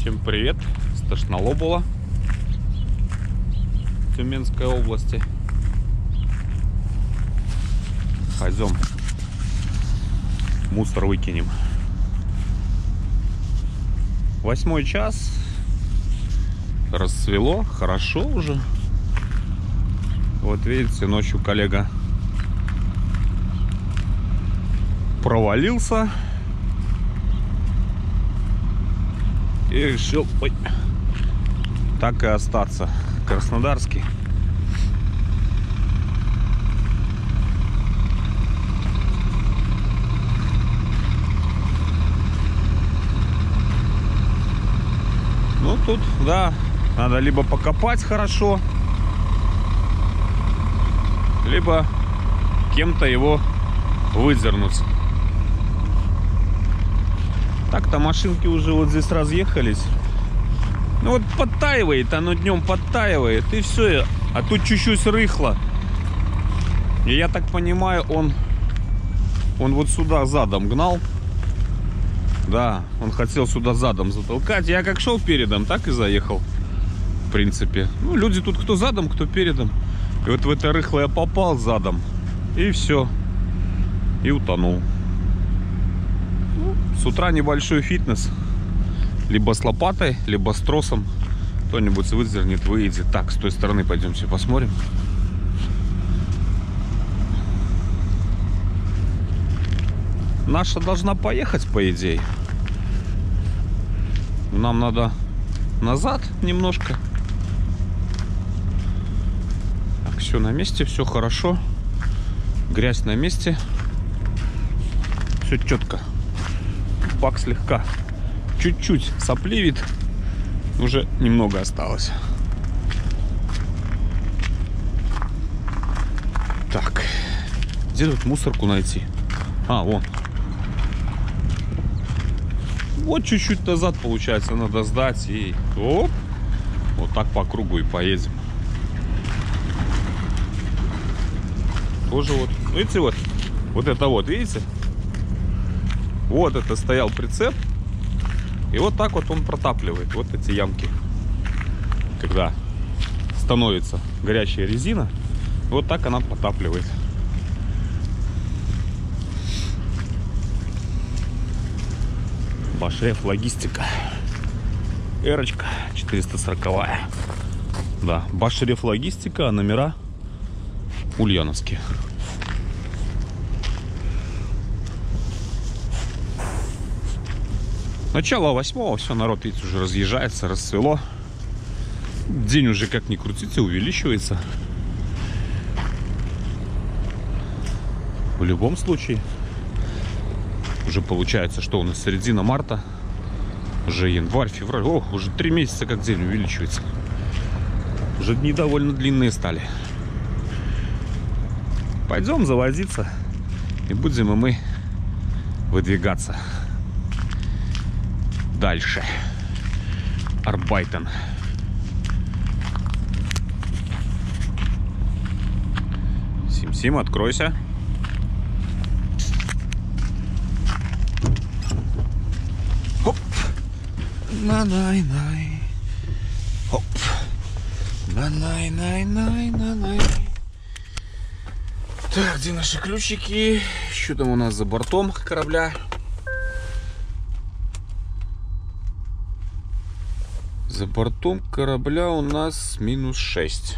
Всем привет! Сташнолобула, Тюменской области. Пойдем мусор выкинем. 8 час. Рассвело, хорошо уже. Вот видите, ночью коллега провалился и решил так и остаться. Краснодарский. Ну тут, да, надо либо покопать хорошо, либо кем-то его выдернуть. Так-то машинки уже вот здесь разъехались. Ну вот подтаивает, оно днем подтаивает, и все. А тут чуть-чуть рыхло. И я так понимаю, он вот сюда задом гнал. Да, он хотел сюда задом затолкать. Я как шел передом, так и заехал. В принципе. Ну, люди тут кто задом, кто передом. И вот в это рыхлое попал задом. И все. И утонул. Ну, с утра небольшой фитнес. Либо с лопатой, либо с тросом. Кто-нибудь выдернет, выйдет. Так, с той стороны пойдемте посмотрим. Наша должна поехать, по идее. Нам надо назад немножко. Так, все на месте, все хорошо. Грязь на месте. Все четко. Бак слегка чуть-чуть сопливит. Уже немного осталось. Так, где тут мусорку найти? А, вон. Вот чуть-чуть назад, получается, надо сдать. И оп, вот так по кругу и поедем. Тоже вот, видите, вот это вот, видите? Вот это стоял прицеп. И вот так вот он протапливает вот эти ямки. Когда становится горячая резина, вот так она протапливает. Башреф логистика. Эрочка 440-я. Да, Башреф логистика, а номера ульяновские. Начало 8-го, все, народ, видите, уже разъезжается, расцвело. День уже, как ни крутится, увеличивается. В любом случае. Уже получается, что у нас середина марта. Уже январь, февраль. О, уже 3 месяца как день увеличивается. Уже дни довольно длинные стали. Пойдем завозиться. И будем и мы выдвигаться дальше. Арбайтен. Сим-Сим, откройся. Хоп. На-най-най. Хоп. На-най-най-най-най-най. Так, где наши ключики? Что там у нас за бортом корабля? За бортом корабля у нас -6.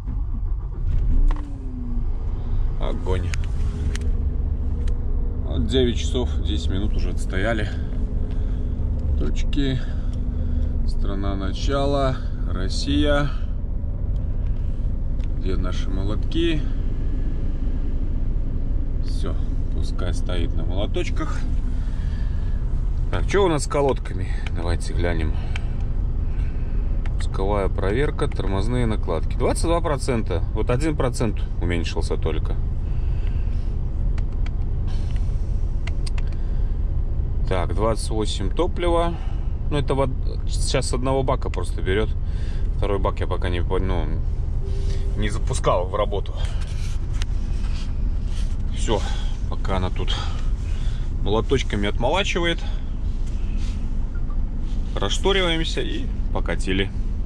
Огонь. 9 часов 10 минут уже отстояли. Точки. Страна начала. Россия. Где наши молотки? Все. Пускай стоит на молоточках. Так, что у нас с колодками? Давайте глянем. Пусковая проверка, тормозные накладки. 22%. Вот 1% уменьшился только. Так, 28 топлива. Ну, это сейчас с одного бака просто берет. Второй бак я пока не запускал в работу. Все, пока она тут молоточками отмолачивает. Расшториваемся и покатили.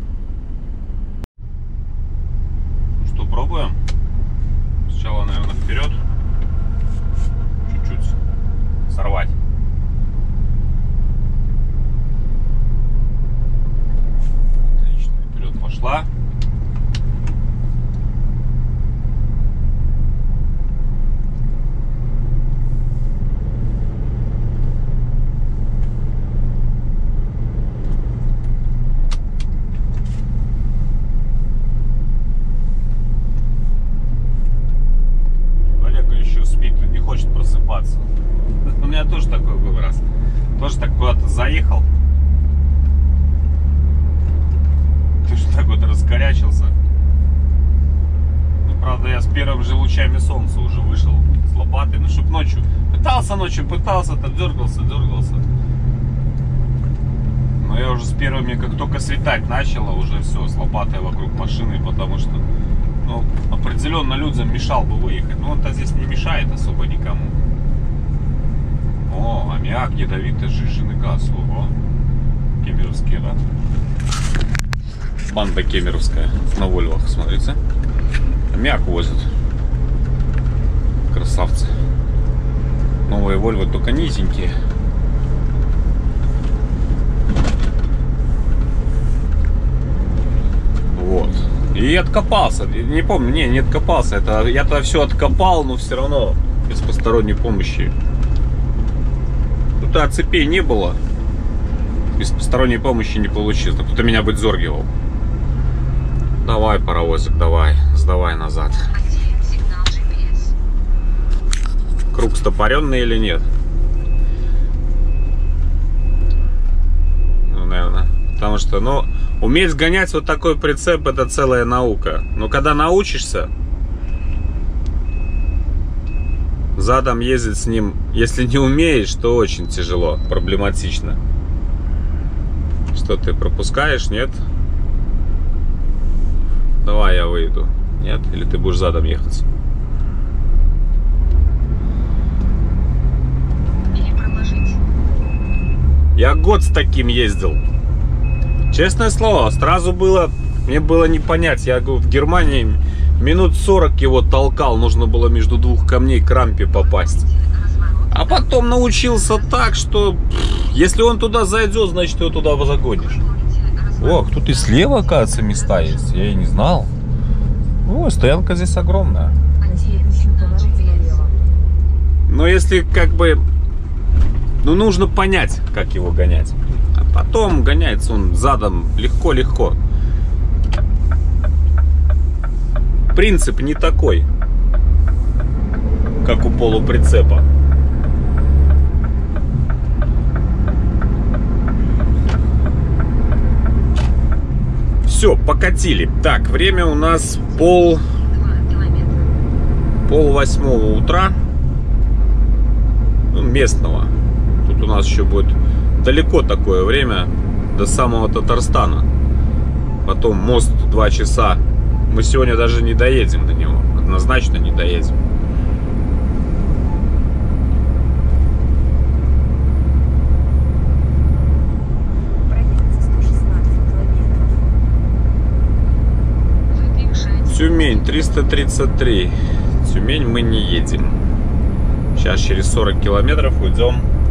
Что, пробуем? Сначала, наверное, вперед. Чуть-чуть сорвать. Отлично, вперед пошла. У меня тоже такой был раз. Тоже так куда-то заехал. Ты что так вот раскорячился. Ну, правда, я с первыми же лучами солнца уже вышел с лопатой. Ну, чтоб ночью. Пытался, так дергался. Но я уже с первыми, как только светать начало, уже все, с лопатой вокруг машины, потому что, ну, определенно людям мешал бы выехать. Но он-то здесь не мешает особо никому. О, аммиак, ядовитый сжиженный газ. Ого. Кемеровские, да? Банда кемеровская на Вольвах, смотрите. Аммиак возят. Красавцы. Новые Вольвы только низенькие. Вот. И откопался. Не помню, не откопался. Это я тогда все откопал, но все равно без посторонней помощи. Тут цепей не было. Без посторонней помощи не получилось. Кто-то меня выдергивал. Давай, паровозик, давай. Сдавай назад. Круг стопоренный или нет? Ну, наверное. Потому что, ну, уметь сгонять вот такой прицеп — это целая наука. Но когда научишься задом ездить с ним, если не умеешь, то очень тяжело, проблематично. Что, ты пропускаешь, нет? Давай я выйду. Нет? Или ты будешь задом ехать? Или проложить. Я год с таким ездил. Честное слово, сразу было, мне было не понять. Я в Германии минут 40 его толкал, нужно было между двух камней к рампе попасть. А потом научился так, что если он туда зайдет, значит его туда загонишь. Ох, тут и слева, оказывается, места есть. Я и не знал. О, стоянка здесь огромная. Но если как бы, ну, нужно понять, как его гонять. А потом гоняется он задом легко-легко. Принцип не такой, как у полуприцепа. Все, покатили. Так, время у нас пол 8:30 утра. Ну, местного. Тут у нас еще будет далеко такое время до самого Татарстана. Потом мост 2 часа. Мы сегодня даже не доедем до него. Однозначно не доедем. Тюмень 333. Тюмень мы не едем. Сейчас через 40 километров уйдем.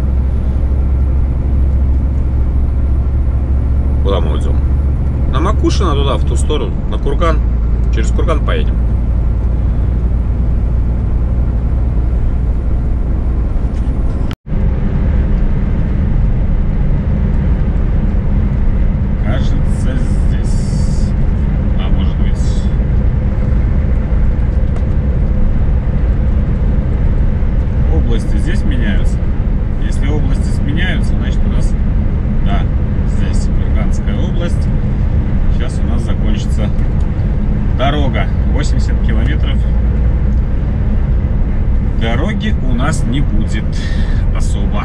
Куда мы уйдем? На Макушино, туда, в ту сторону, на Курган. Через Курган поедем. Кажется, здесь. А может быть. Области здесь меняются. Если области сменяются, значит у нас, да, здесь Курганская область. Сейчас у нас закончится дорога. 80 километров дороги у нас не будет особо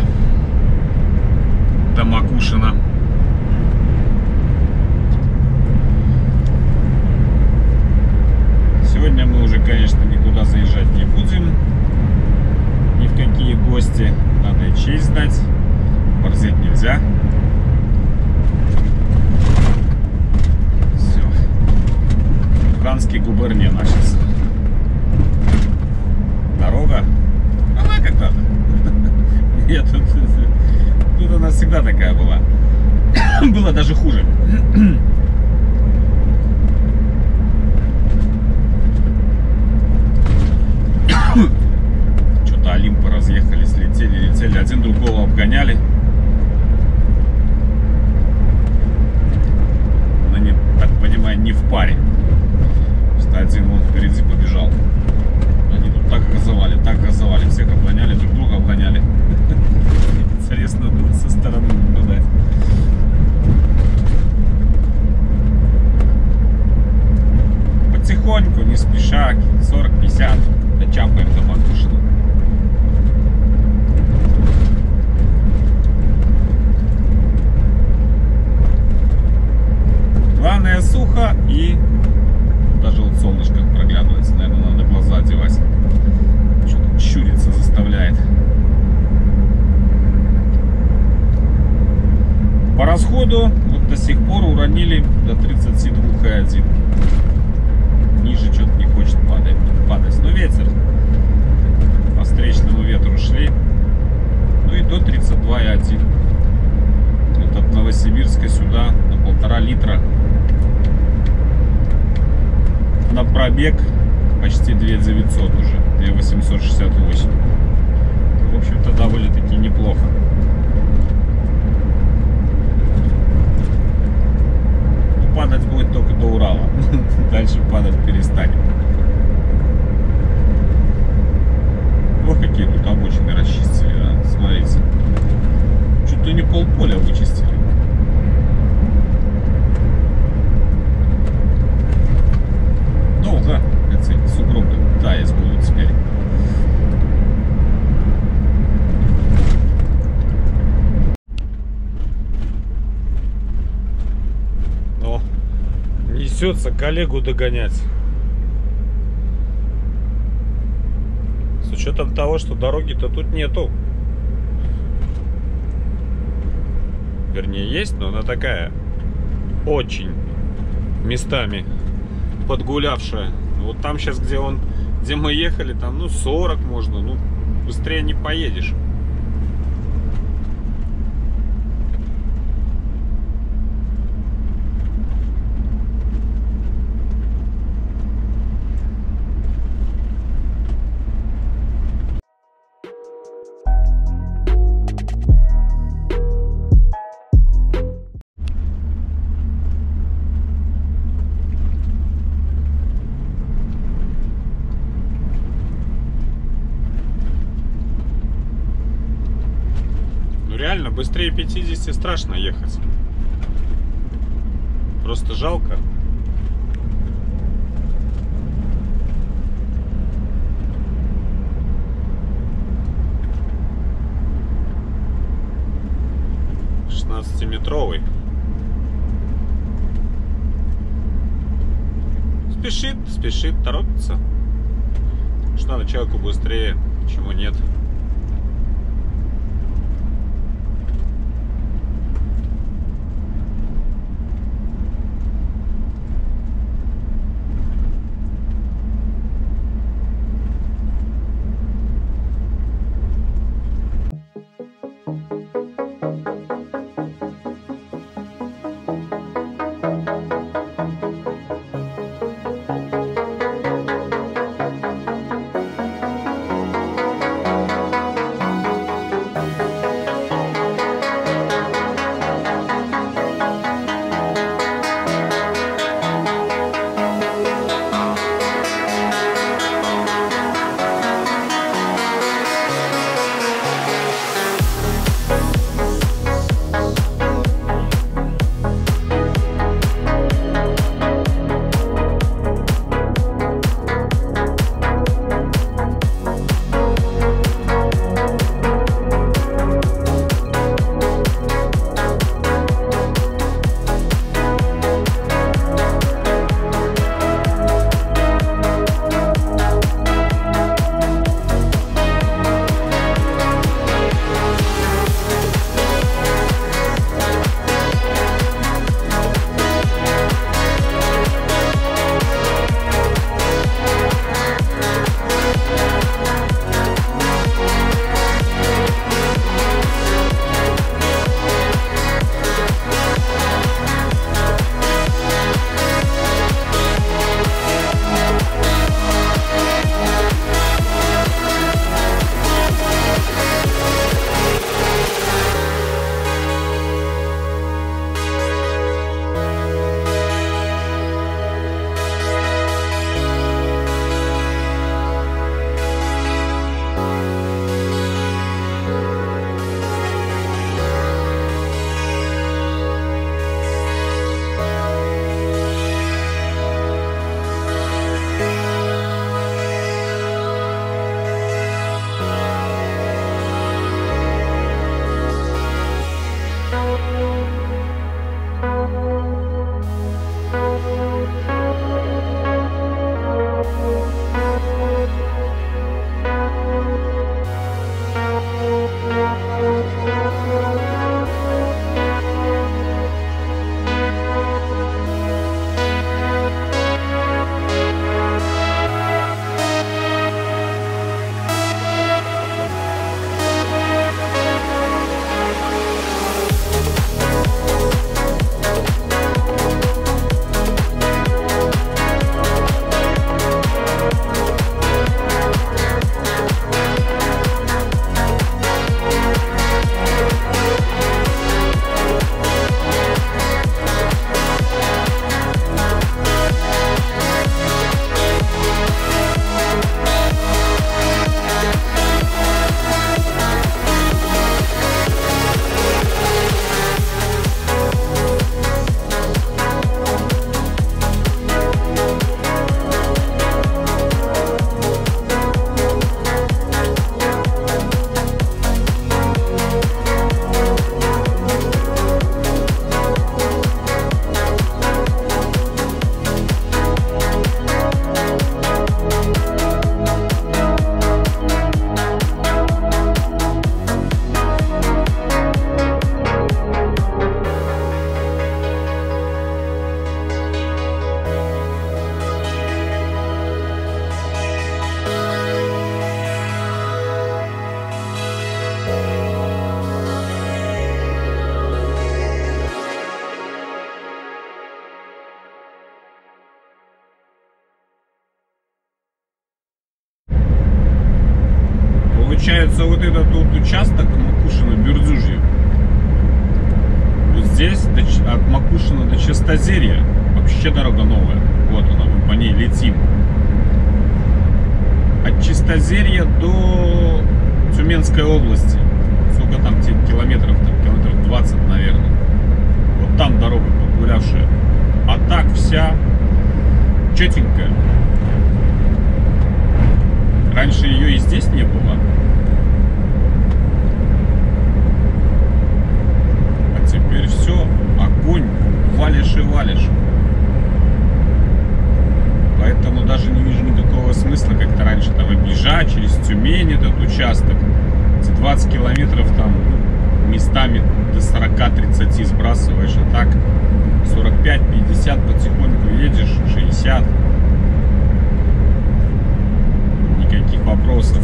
до Макушино. Сегодня мы уже, конечно, никуда заезжать не будем. Ни в какие гости. Надо и честь знать. Борзеть нельзя. было даже хуже. Что-то Олимпы разъехались, летели, один другого обгоняли. Но не, так понимаю, не в паре. Просто один вон впереди побежал. Они тут так газовали, всех обгоняли, друг друга обгоняли. Интересно будет со стороны наблюдать. Потихоньку, не спеша, 40-50, дочапаем до Макушина. Главное сухо и даже вот солнышко проглядывается, наверное, надо глаза одевать. Что-то щуриться заставляет. По расходу вот до сих пор уронили до 32,1. Ниже что-то не хочет падать. Но ветер. По встречному ветру шли. Ну и до 32,1. Вот от Новосибирска сюда на 1,5 литра. На пробег почти 2900 уже. 2868. В общем-то, довольно-таки неплохо. Падать будет только до Урала. Дальше падать перестанет. Ох, какие тут обочины расчистили, а? Смотрите. Чуть-то не полполя вычистили. Долго эти сугробы таять будут теперь. Несется коллегу догонять. С учетом того, что дороги-то тут нету. Вернее, есть, но она такая очень местами подгулявшая. Вот там сейчас, где мы ехали, там, ну, 40 можно, ну, быстрее не поедешь. Реально, быстрее 50 страшно ехать. Просто жалко. Шестнадцатиметровый. Спешит, торопится. Что надо человеку быстрее, почему нет? Получается, вот этот вот участок Макушино-Бердюжье, вот здесь от Макушина до Чистозерья вообще дорога новая. Вот она, мы по ней летим. От Чистозерья до Тюменской области. Сколько там километров? Там километров 20, наверное. Вот там дорога погулявшая. А так вся четенькая. Раньше ее и здесь не было. А теперь все, огонь, валишь и валишь. Поэтому даже не вижу никакого смысла как-то раньше там объезжать через Тюмень этот участок. Эти 20 километров там местами до 40-30 сбрасываешь, а так 45-50 потихоньку едешь, 60. Никаких вопросов.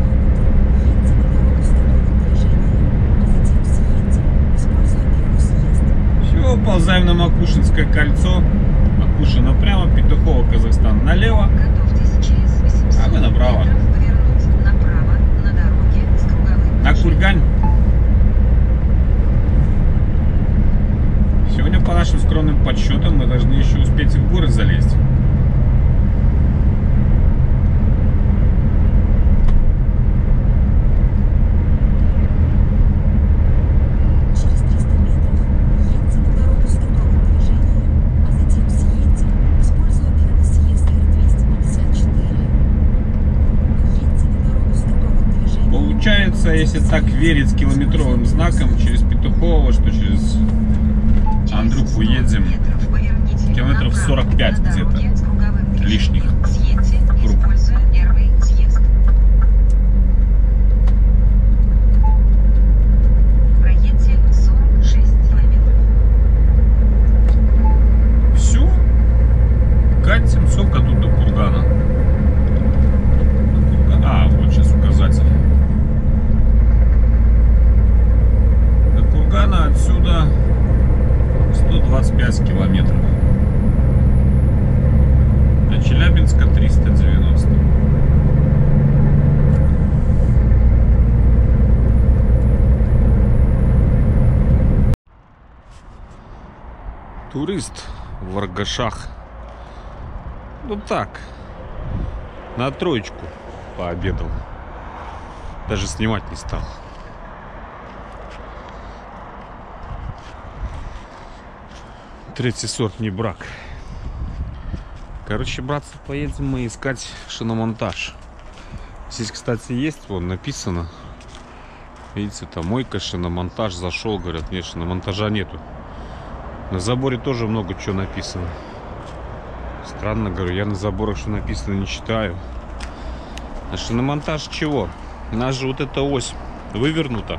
Все, ползаем на Макушинское кольцо. Макушино прямо, Петухово, Казахстан налево, а мы направо. На Кургань. Сегодня, по нашим скромным подсчетам, мы должны еще успеть в горы залезть. Получается, если так верить километровым знаком, через Петухово, что через Андрюху едем километров 45 где-то лишних круг. Все, катим, сколько тут до Кургана? А, вот сейчас указатель. До Кургана отсюда 125 километров. До Челябинска 390. Турист в Аргашах. Ну так, на троечку пообедал. Даже снимать не стал. Третий сорт не брак. Короче, братцы, поедем мы искать шиномонтаж. Здесь, кстати, есть, вон написано. Видите, там мойка, шиномонтаж. Зашел, говорят, нет, шиномонтажа нету. На заборе тоже много чего написано. Странно, говорю, я на заборах, что написано, не читаю. А шиномонтаж чего? У нас же вот эта ось вывернута.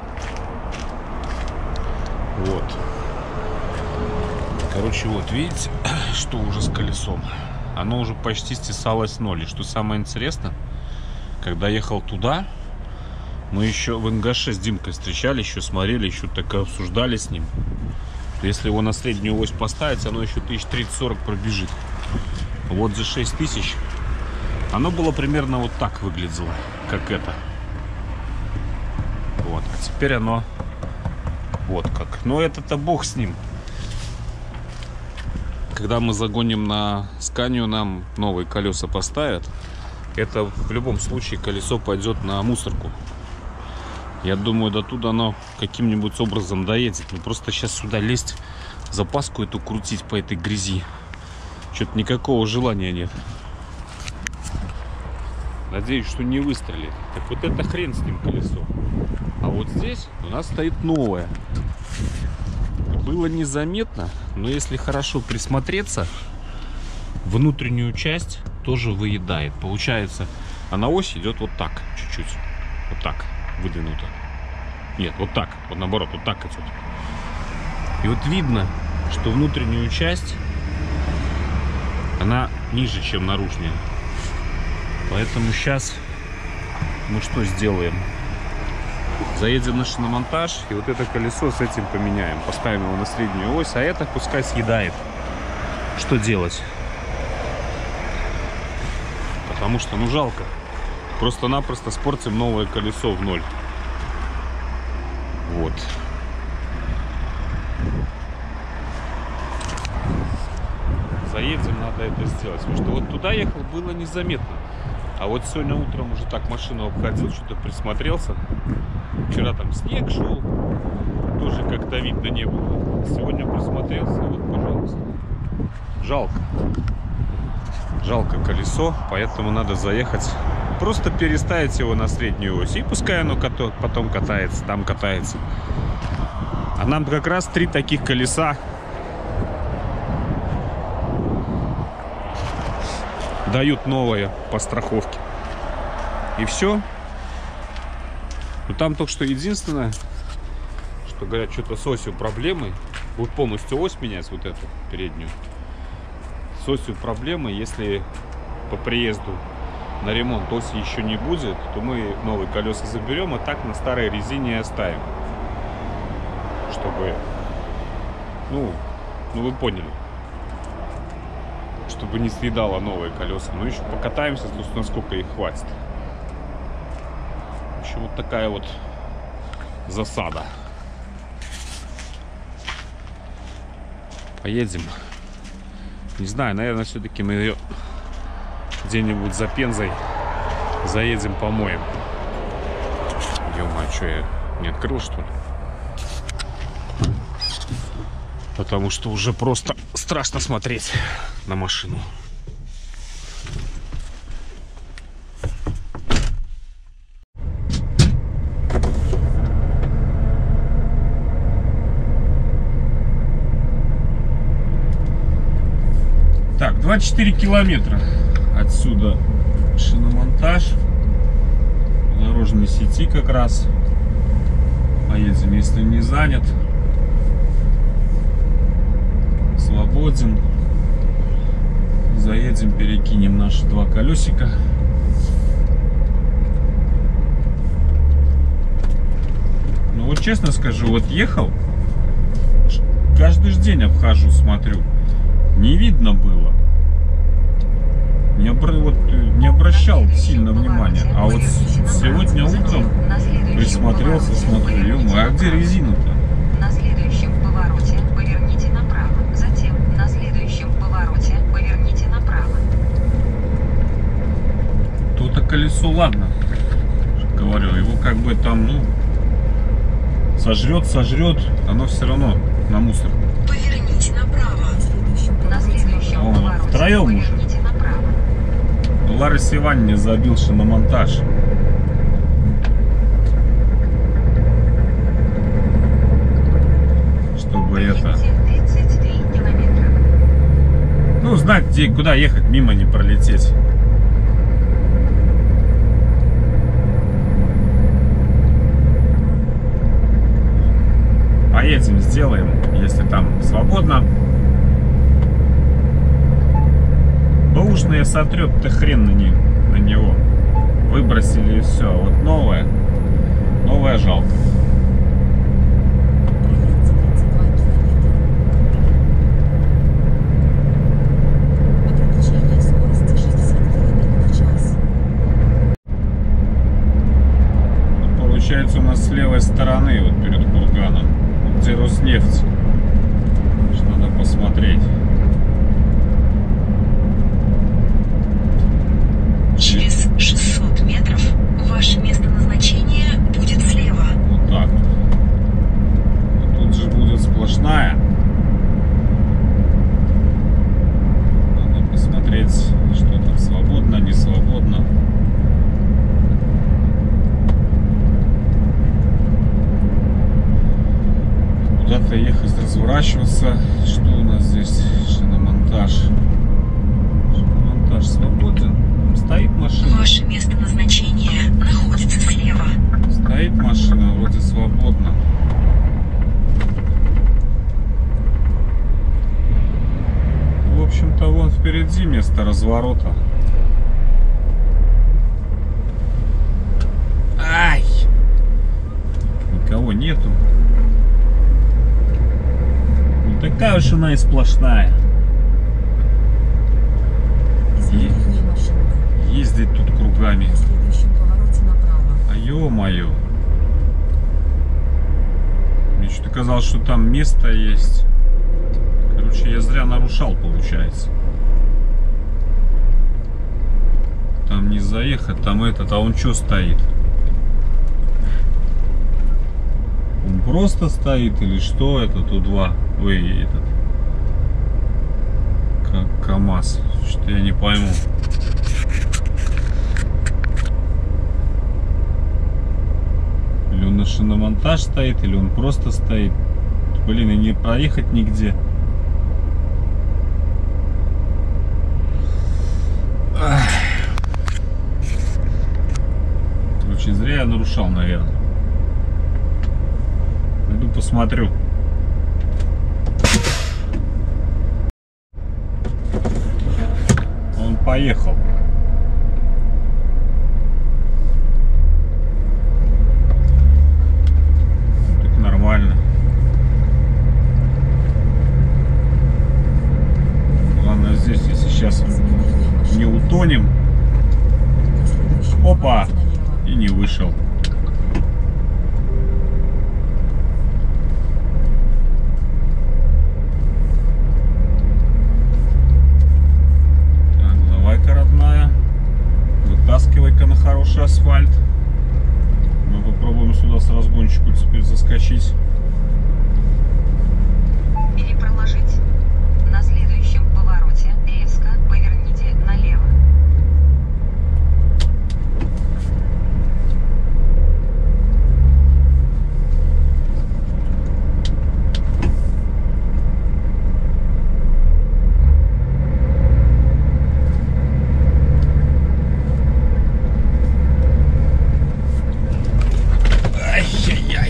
Вот. Короче, вот видите, что уже с колесом. Оно уже почти стесалось ноль. И что самое интересное, когда ехал туда, мы еще в НГШ с Димкой встречали, еще смотрели, еще так обсуждали с ним. Если его на среднюю ось поставить, оно еще 1030-40 пробежит. Вот за 6000 оно было примерно вот так выглядело, как это. Вот, а теперь оно вот как. Но это-то бог с ним. Когда мы загоним на Сканию, нам новые колеса поставят. Это в любом случае колесо пойдет на мусорку. Я думаю, до туда оно каким-нибудь образом доедет. Ну, просто сейчас сюда лезть, запаску эту крутить по этой грязи. Что-то никакого желания нет. Надеюсь, что не выстрелит. Так вот это хрен с ним колесо. А вот здесь у нас стоит новое. Было незаметно, но если хорошо присмотреться, внутреннюю часть тоже выедает. Получается, она ось идет вот так, чуть-чуть. Вот так, выдвинута. Нет, вот так, вот наоборот, вот так идет. И вот видно, что внутреннюю часть, она ниже, чем наружная. Поэтому сейчас мы что сделаем? Заедем на шиномонтаж и вот это колесо с этим поменяем. Поставим его на среднюю ось, а это пускай съедает. Что делать? Потому что, ну, жалко. просто-напросто спортим новое колесо в ноль. Вот. Заедем, надо это сделать. Потому что вот туда ехал, было незаметно. А вот сегодня утром уже так машину обходил, что-то присмотрелся. Вчера там снег шел, тоже как-то видно не было. Сегодня присмотрелся, вот, пожалуйста. Жалко. Жалко колесо, поэтому надо заехать. Просто переставить его на среднюю ось. И пускай оно потом катается, там катается. А нам как раз 3 таких колеса дают новые по страховке. И все. Ну там только что единственное, что говорят, что-то с осью проблемы. Вот полностью ось менять, вот эту переднюю. С осью проблемы. Если по приезду на ремонт оси еще не будет, то мы новые колеса заберем, а так на старой резине оставим. Чтобы, ну вы поняли. Чтобы не съедало новые колеса. Ну еще покатаемся, насколько их хватит. В общем, вот такая вот засада. Поедем. Не знаю, наверное, все-таки мы ее где-нибудь за Пензой заедем, помоем. Ё-моё, что я не открыл, что ли? Потому что уже просто страшно смотреть на машину. Так, 24 километра отсюда шиномонтаж. В дорожной сети как раз. Поедем, если не занят. Свободен. Заедем, перекинем наши 2 колесика. Ну вот честно скажу, вот ехал, каждый ж день обхожу, смотрю. Не видно было. Не обращал сильно внимания. А вот сегодня утром присмотрелся, смотрю, ё-моё, а где резина-то? На следующем повороте поверните направо. Затем на следующем повороте поверните направо. То-то колесо, ладно. Говорю, его как бы там, сожрет, оно все равно на мусор. Поверните направо. На следующем повороте втроем поверните направо. Ларисе Ивановне забил шиномонтаж. Чтобы это... 33 километра. Ну, знать, куда ехать, мимо не пролететь. Поедем, сделаем, если там свободно. Бэушные сотрет-то хрен на него. Выбросили и все. Вот новое жалко. Получается, у нас с левой стороны, вот перед курганом, где Роснефть. Надо посмотреть. Через 600 метров ваше место назначения будет слева. Вот так вот. Тут же будет сплошная. Надо посмотреть, что там свободно, не свободно. Куда-то ехать, разворачиваться. Что у нас здесь? Шиномонтаж. Шиномонтаж свободен. Стоит машина. Ваше место назначения находится слева. Стоит машина, вроде свободно. В общем-то, вон впереди место разворота. Ай! Никого нету. Не такая уж она и сплошная. Ездить тут кругами. Ё-моё. Мне что-то казалось, что там место есть. Короче, я зря нарушал, получается. Там не заехать, там этот, а он что стоит? Он просто стоит или что? Это Ту-2? Ой, этот. Как КамАЗ. Что-то я не пойму. Или он на шиномонтаж стоит, или он просто стоит. Блин, и не проехать нигде. Очень зря я нарушал, наверное. Пойду посмотрю. Он поехал. Так нормально. Главное здесь, если сейчас не утонем. Опа! И не вышел. Так, давай-ка, родная, вытаскивай-ка на хороший асфальт. Мы попробуем сюда с разгончику теперь заскочить. Перепроложить. На следующем повороте резко поверните налево. Ай-яй-яй.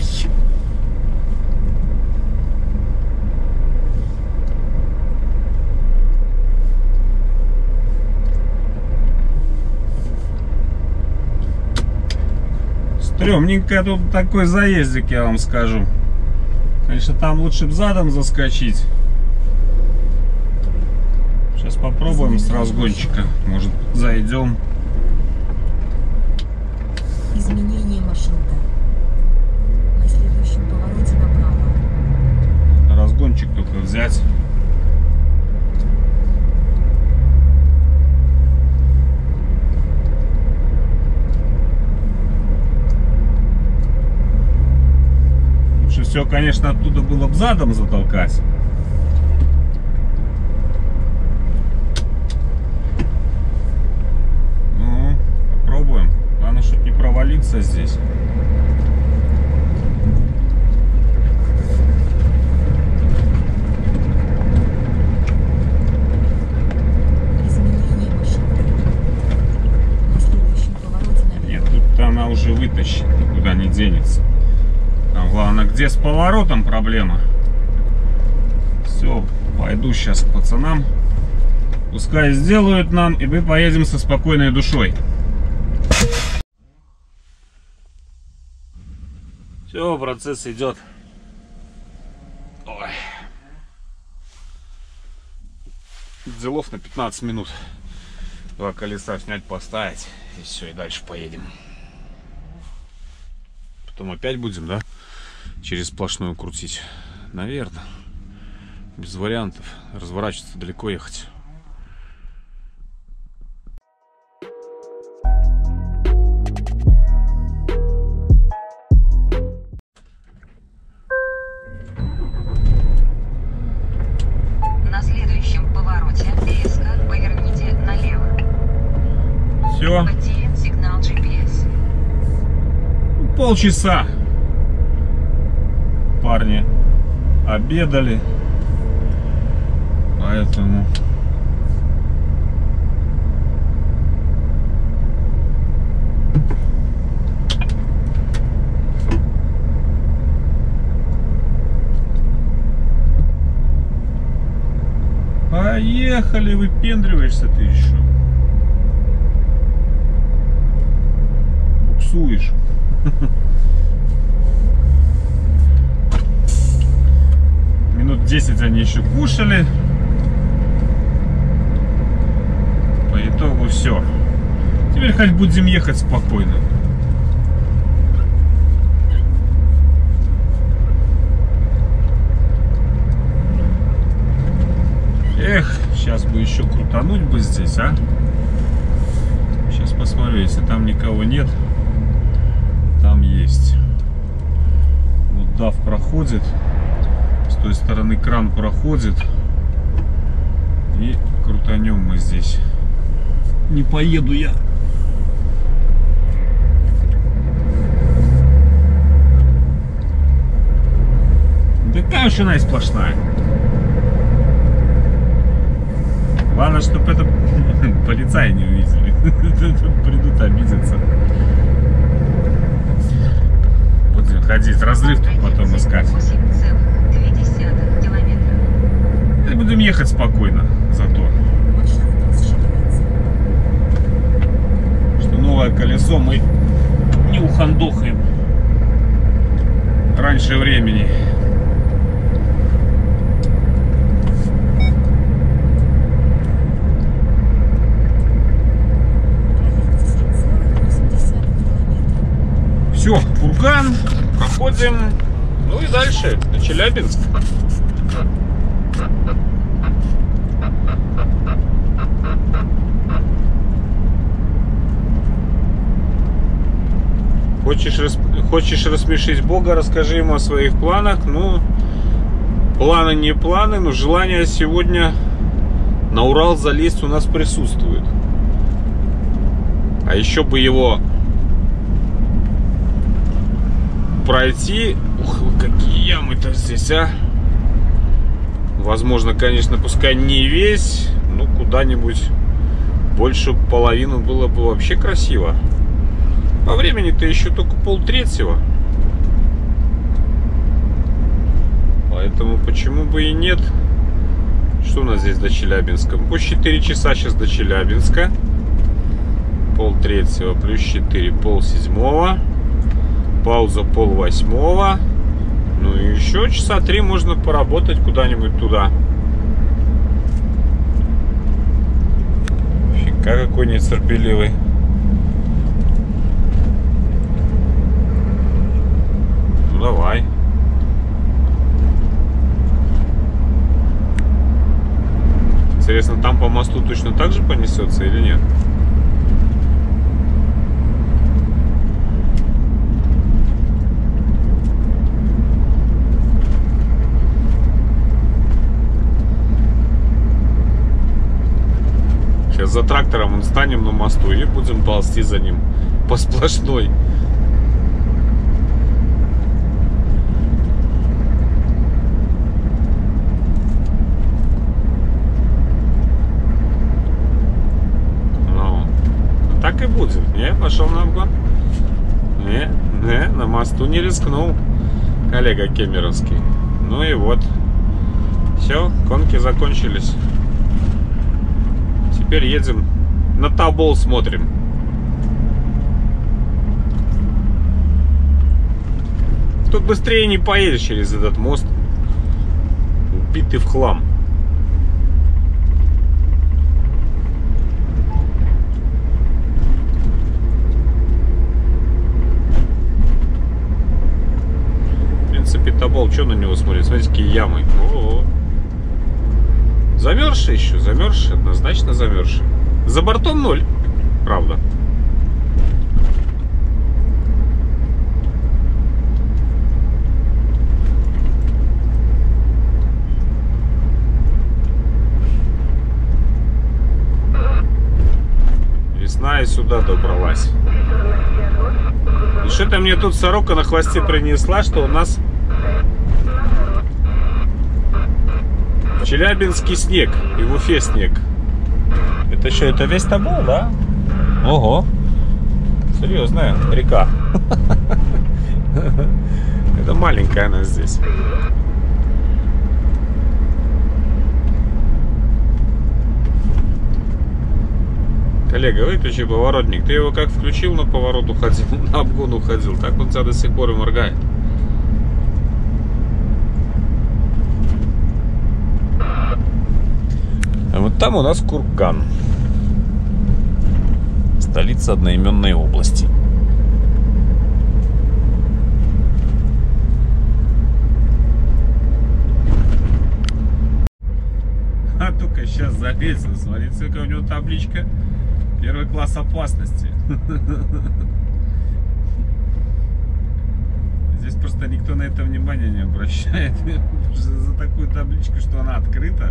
Стрёмненько тут такой заездик, я вам скажу. Конечно, там лучше бы задом заскочить. Сейчас попробуем с разгончика. Может, зайдем. Изменение маршрута. На следующем повороте направо. Разгончик только взять. Лучше все, конечно, оттуда было бы задом затолкать. Ну, попробуем. Главное, чтобы не провалиться здесь. Изменение маршрута. На следующем повороте налево. Нет, тут она уже вытащит, никуда не денется. Там главное, где с поворотом проблема. Все, пойду сейчас к пацанам. Пускай сделают нам, и мы поедем со спокойной душой. Все, процесс идет. Ой. Делов на 15 минут. Два колеса снять, поставить. И все, и дальше поедем. Потом опять будем, да? Через сплошную крутить. Наверное. Без вариантов. Разворачиваться, далеко ехать. На следующем повороте резко поверните налево. Все. Потерян сигнал GPS. Полчаса. Парни обедали. Поэтому... Поехали, выпендриваешься ты еще. Буксуешь. Минут 10 они еще кушали. По итогу все. Теперь хоть будем ехать спокойно. Сейчас бы еще крутануть бы здесь, а? Сейчас посмотрю, если там никого нет. Там есть. Вот DAF проходит. С той стороны кран проходит. И крутанем мы здесь. Не поеду я. Да какая уж она сплошная. Главное, чтобы это полицаи не увидели. Придут обидеться. Будем ходить, разрыв тут потом искать. 8,2 километра. И будем ехать спокойно зато. Что новое колесо мы не ухандохаем раньше времени. Все, курган, проходим, ну и дальше, на Челябинск. Хочешь рассмешить Бога, расскажи ему о своих планах. Ну, планы не планы, но желание сегодня на Урал залезть у нас присутствует. А еще бы его пройти. Ух, какие ямы-то здесь, а! Возможно, конечно, пускай не весь, но куда-нибудь больше половину было бы вообще красиво. По времени-то еще только 2:30. Поэтому почему бы и нет? Что у нас здесь до Челябинска? По 4 часа сейчас до Челябинска. 2:30 плюс 4, 7:30. Пауза 7:30. Ну и еще часа 3 можно поработать куда-нибудь туда. Фига какой нетерпеливый. Ну давай. Интересно, там по мосту точно так же понесется или нет? Сейчас за трактором он станем на мосту и будем ползти за ним по сплошной. Ну, так и будет. Не, пошел на обгон. Не, на мосту не рискнул коллега Кемеровский. Ну и вот. Все, гонки закончились. Теперь едем на Тобол, смотрим. Тут быстрее не поедешь через этот мост. Убитый в хлам. В принципе, Тобол, что на него смотреть? Смотрите, какие ямы. О-о-о. Замерзший еще, замерзший, однозначно замерзший. За бортом 0, правда. Весна и сюда добралась. И что-то мне тут сорока на хвосте принесла, что у нас в Челябинске снег и в Уфе снег. Это что, это весь Тобол, да? Ого. Серьезная река. Это маленькая она здесь. Коллега, выключи поворотник. Ты его как включил, на поворот уходил, на обгон уходил, так он тебя до сих пор и моргает. А вот там у нас Курган, столица одноименной области. Я только сейчас заметил. Смотрите, какая у него табличка. Первый класс опасности. Здесь просто никто на это внимание не обращает. За такую табличку, что она открыта.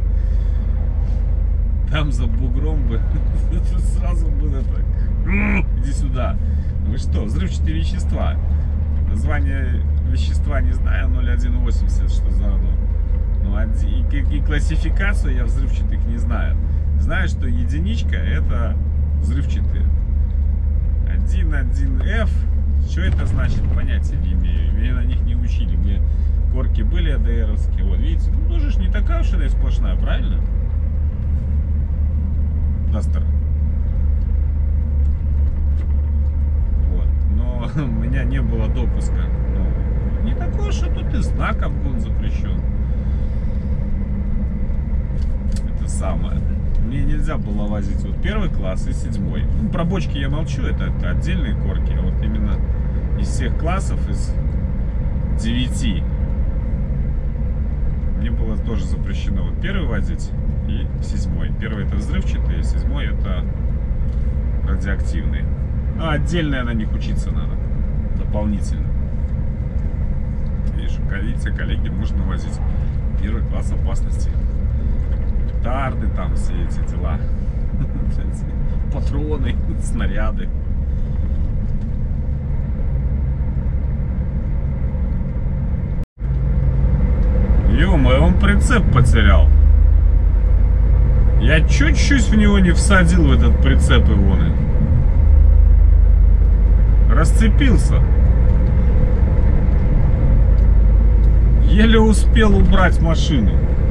Там за бугром бы сразу было так. Иди сюда. Вы что, взрывчатые вещества? Название вещества не знаю, 0180, что за оно. Ну, и классификацию я взрывчатых не знаю. Знаю, что единичка это взрывчатые. 1.1F. Что это значит, понятия не имею. Меня на них не учили. Мне корки были АДРовские. Вот, видите, ну тоже ж не такая уж она и сплошная, правильно? Дастер. Вот. Но у меня не было допуска. Ну, не такое, что тут и знак обгон запрещен. Это самое. Мне нельзя было возить вот первый класс и 7-й. Ну, про бочки я молчу, это отдельные корки. А вот именно из всех классов, из 9, мне было тоже запрещено вот первый водить и 7-й. Первый это взрывчатый, а 7-й это радиоактивный. А отдельно на них учиться надо. Дополнительно. Видишь, видите, коллеги, можно возить первый класс опасности. Тарды там, все эти дела. Патроны, снаряды. Ё-моё, он прицеп потерял. Я чуть-чуть в него не всадил, в этот прицеп его. Расцепился. Еле успел убрать машину.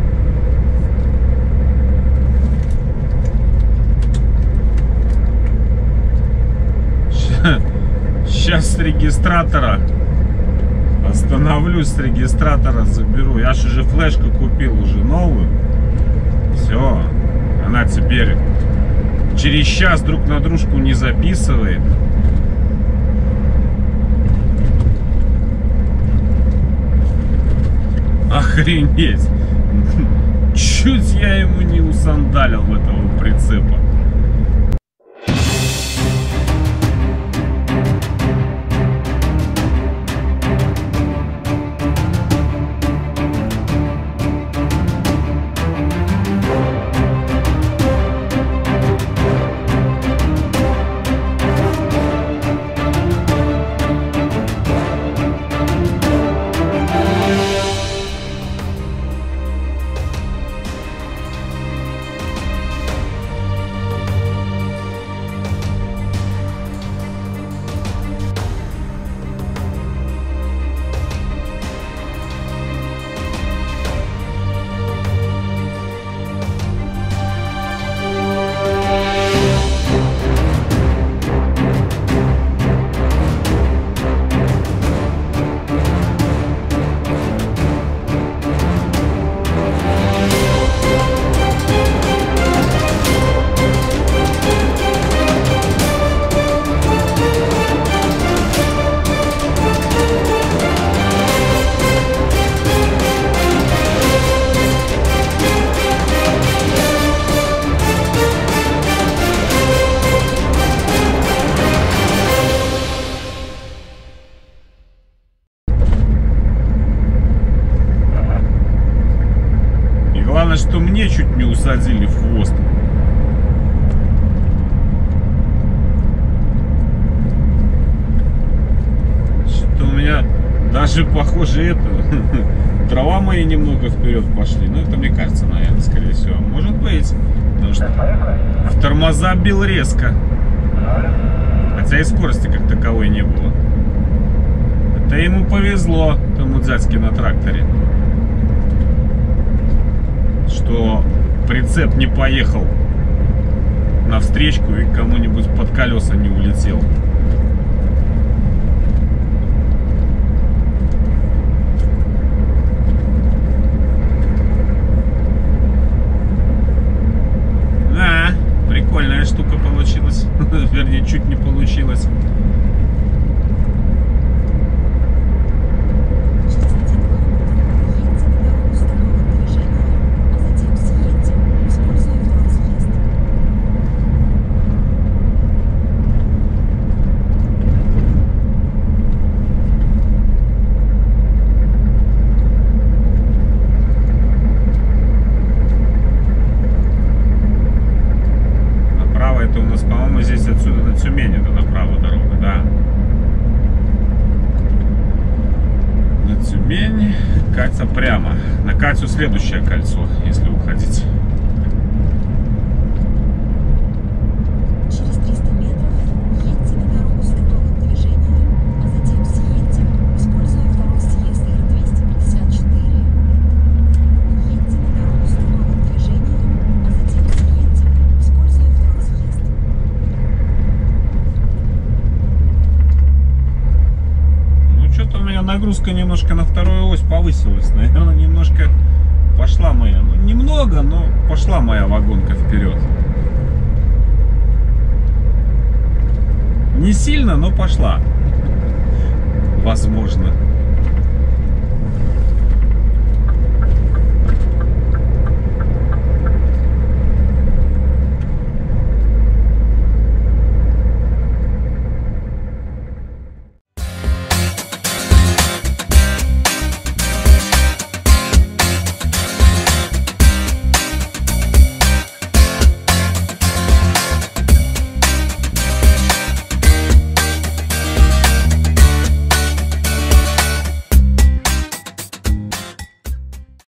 Сейчас с регистратора остановлюсь, с регистратора заберу. Я же уже флешку купил, уже новую. Все, она теперь через час друг на дружку не записывает. Охренеть! Чуть я ему не усандалил в этого прицепа. Что мне чуть не усадили в хвост. Что у меня даже похоже это трава мои немного вперед пошли. Ну это мне кажется, наверное, скорее всего. Может быть. Потому что в тормоза бил резко. Хотя и скорости как таковой не было. Это ему повезло, тому дядьке на тракторе, что прицеп не поехал на встречку и кому-нибудь под колеса не улетел. Да, прикольная штука получилась. Вернее, чуть не получилось. По-моему, здесь отсюда на Тюмень это направо дорога, да. На Тюмень, Катя прямо. На Катю следующее кольцо, если уходить. Через 300 метров едьте на дорогу скрытого движения, а затем съедьте, используя второй съезд Р-254. Едьте на дорогу скрытого движения, а затем съедьте, используя второй съезд. Ну, что-то у меня нагрузка немножко на вторую ось повысилась. Наверное, немножко пошла моя. Ну, немного, но пошла моя вагонка вперед. Не сильно, но пошла. Возможно.